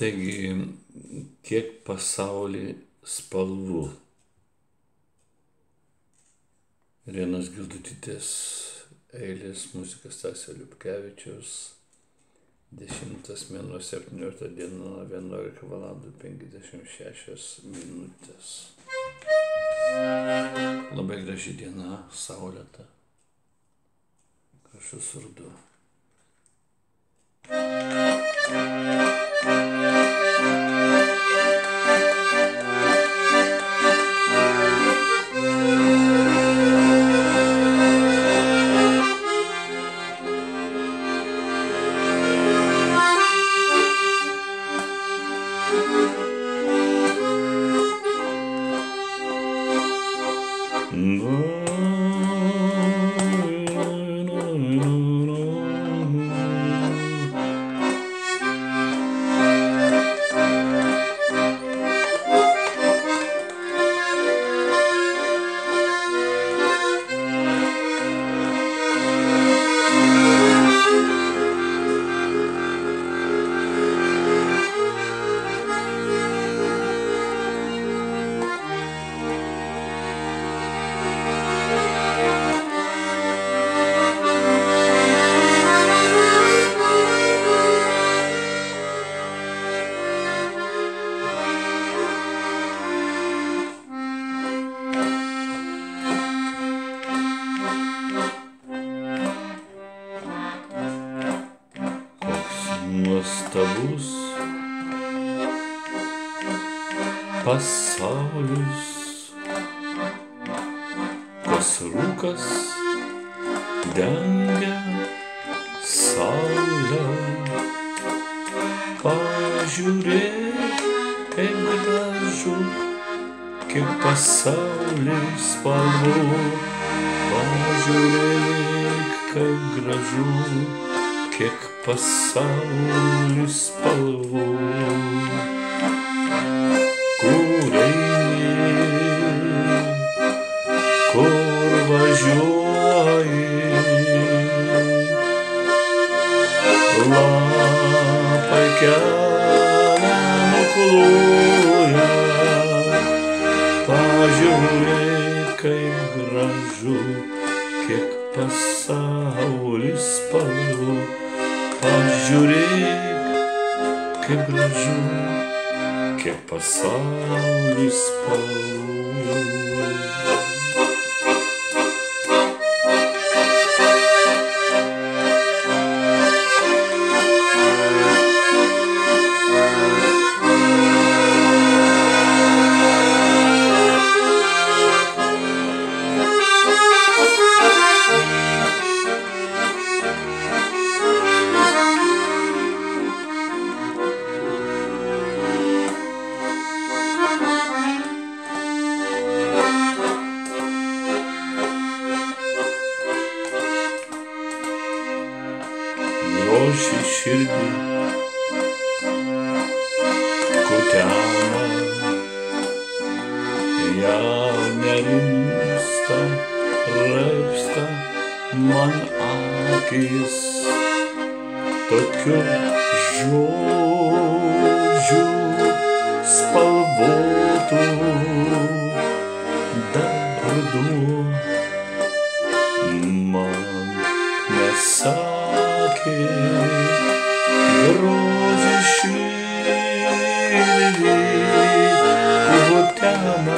Taigi, kiek pasauly spalvų? Irenos Gildutytės eilės, muzika Stasio Liupkevičiaus, 10 mėnuo 17 diena, 11 valandų 56 minutės. Labai graži diena, saulėta, gražus ruduo. Nuostabus pasaulis, kas rūkas dengia saulę. Pažiūrėk, kaip gražu, kiek pasauly spalvų. Pažiūrėk, kaip gražu, kiek pasauly spalvų. Kur eini, kur važiuoji, lapai kelią nukloja. Pažiūrėk, kaip gražu, kiek pasauly spalvų. Pažiūrėk, kaip gražu, kiek pasauly spalvų. Grožį širdį kutena, ją nerimsta, raibsta man akis. Tokių žodžių spalvotų dar ruduo man nesakė. Grožį širdį kutena,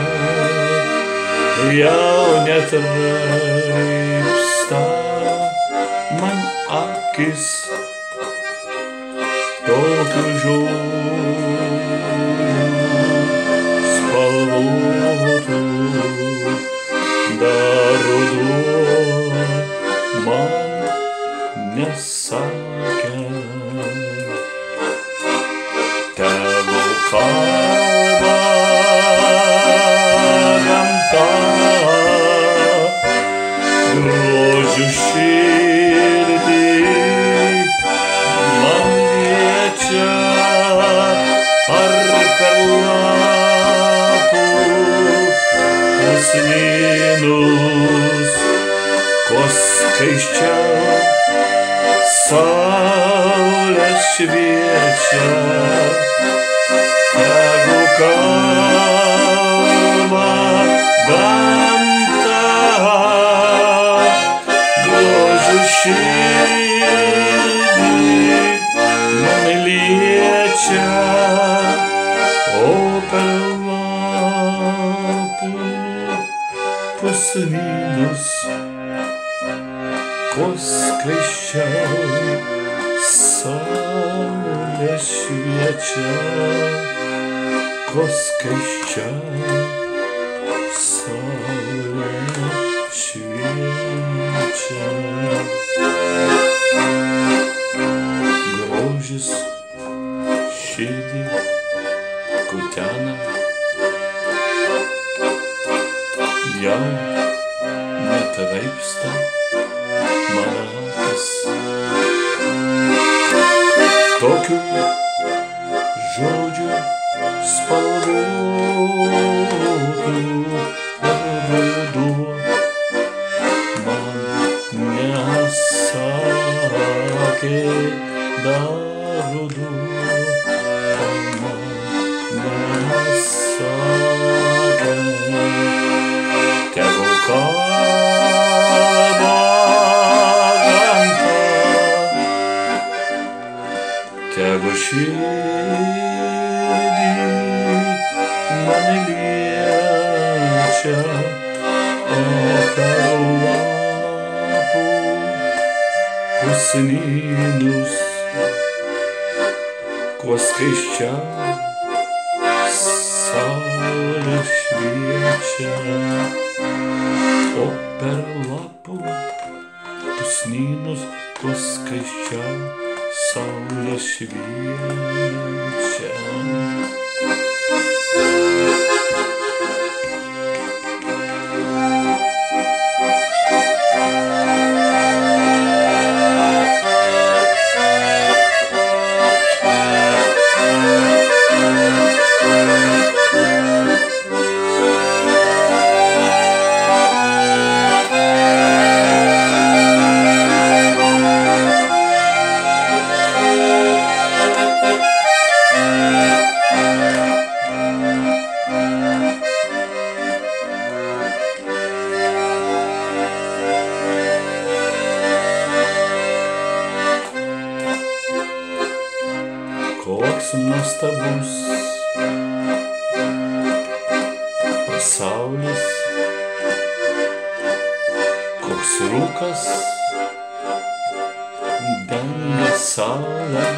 jau net raibsta man akis. Tokių žodžių spalvotų dar ruduo man nesakė. Tegul kalba gamta, grožiu širdį man liečia, ar per lapų pusnynus, ko skaisčiau saulės šviečia, tegu kalba gamta, grožiu širdį mane liečia, o per lapų pusnynus kuo skaisčiau saulė šviečia, kuo skaisčiau saulė šviečia. Grožis širdį kutena, jau netraipsta mano akis. Tokių žodžių spalvotų ruduo man nesakė, dar ruduo man nesakė. Tegu kalba gamta, tegu širdį mane liečia, o per lapų pusnynus kuo skaisčiau saulė šviečia, o per lapų pusnynus kuo skaisčiau saulė šviečia. Koks nuostabus pasaulis, koks rūkas dengia saulę.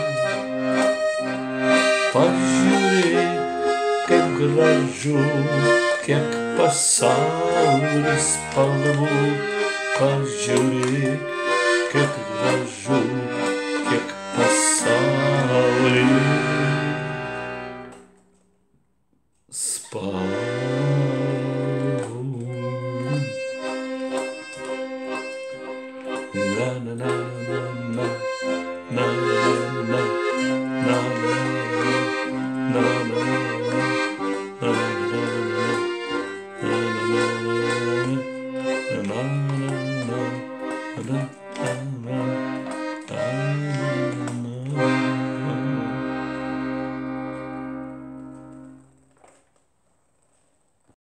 Pažiūrėk, kaip gražu, kiek pasaulis spalvų. Pažiūrėk, kiek gražu, kiek pasaulis